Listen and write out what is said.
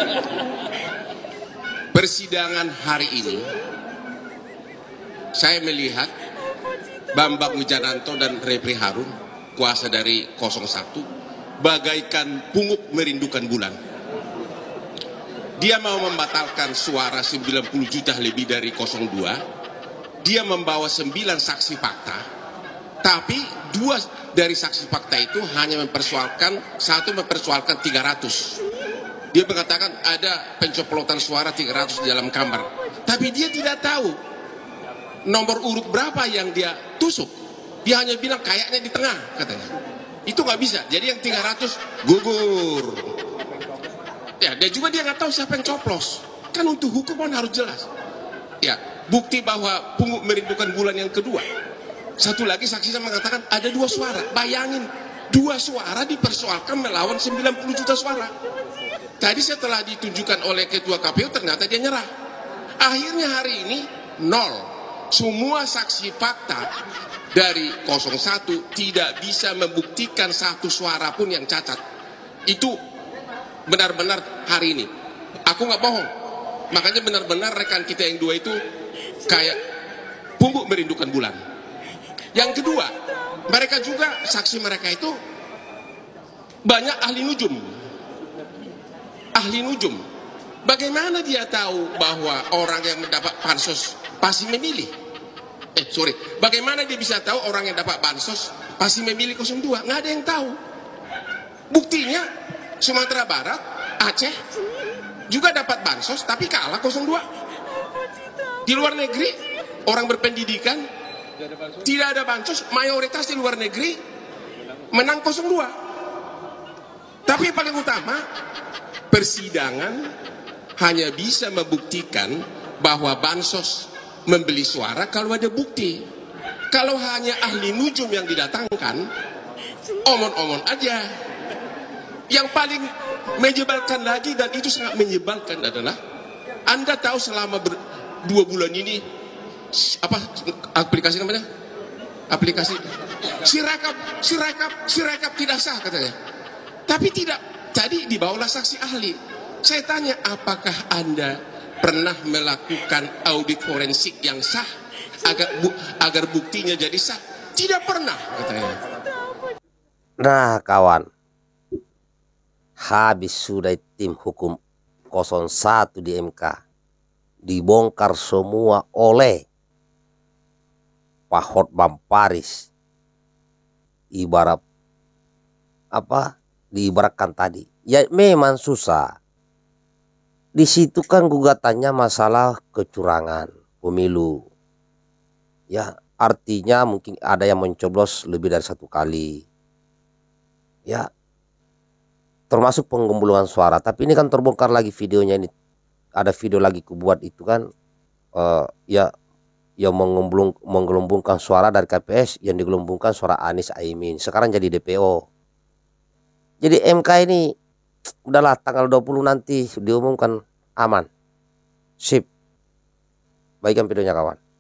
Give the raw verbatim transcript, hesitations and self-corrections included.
Persidangan hari ini saya melihat Bambang Wijananto dan Refri Harun, kuasa dari nol satu, bagaikan pungut merindukan bulan. Dia mau membatalkan suara sembilan puluh juta lebih dari nol dua. Dia membawa sembilan saksi fakta, tapi dua dari saksi fakta itu hanya mempersoalkan, satu mempersoalkan tiga ratus. Dia mengatakan ada pencoplotan suara tiga ratus di dalam kamar, tapi dia tidak tahu nomor urut berapa yang dia tusuk. Dia hanya bilang kayaknya di tengah, katanya. Itu nggak bisa. Jadi yang tiga ratus gugur. Ya, dan juga dia nggak tahu siapa yang coplos. Kan untuk hukuman harus jelas. Ya, bukti bahwa pungut merindukan bulan yang kedua. Satu lagi saksinya mengatakan ada dua suara. Bayangin, dua suara dipersoalkan melawan sembilan puluh juta suara. Tadi setelah ditunjukkan oleh ketua K P U ternyata dia nyerah. Akhirnya hari ini nol. Semua saksi fakta dari nol satu tidak bisa membuktikan satu suara pun yang cacat. Itu benar-benar hari ini. Aku nggak bohong. Makanya benar-benar rekan kita yang dua itu kayak pungut merindukan bulan. Yang kedua, mereka juga, saksi mereka itu banyak ahli nujum. Ahli nujum. Bagaimana dia tahu bahwa orang yang mendapat bansos pasti memilih? Eh, sorry. Bagaimana dia bisa tahu orang yang dapat bansos pasti memilih nol dua? Nggak ada yang tahu. Buktinya, Sumatera Barat, Aceh, juga dapat bansos tapi kalah nol dua. Di luar negeri, orang berpendidikan, tidak ada bansos, mayoritas di luar negeri menang nol dua. Tapi yang paling utama, persidangan hanya bisa membuktikan bahwa bansos membeli suara kalau ada bukti. Kalau hanya ahli nujum yang didatangkan, omon-omon aja. Yang paling menyebalkan lagi, dan itu sangat menyebalkan, adalah Anda tahu selama ber, dua bulan ini apa aplikasi namanya? Aplikasi Sirekap, Sirekap, Sirekap tidak sah katanya. Tapi tidak. Tadi dibawalah saksi ahli. Saya tanya, apakah Anda pernah melakukan audit forensik yang sah agar bu, agar buktinya jadi sah? Tidak pernah, katanya. Nah, kawan, habis sudah tim hukum nol satu di M K, dibongkar semua oleh Pak Hotman Paris. Ibarat apa? Diibaratkan tadi, ya memang susah. Di situ kan gugatannya masalah kecurangan pemilu. Ya, artinya mungkin ada yang mencoblos lebih dari satu kali. Ya, termasuk penggelembungan suara. Tapi ini kan terbongkar lagi videonya ini. Ada video lagi kubuat itu kan, uh, ya, yang menggelembungkan suara dari K P S, yang digelembungkan suara Anies Aimin. Sekarang jadi D P O. Jadi M K ini udahlah, tanggal dua puluh nanti diumumkan aman. Sip. Baikkan videonya kawan.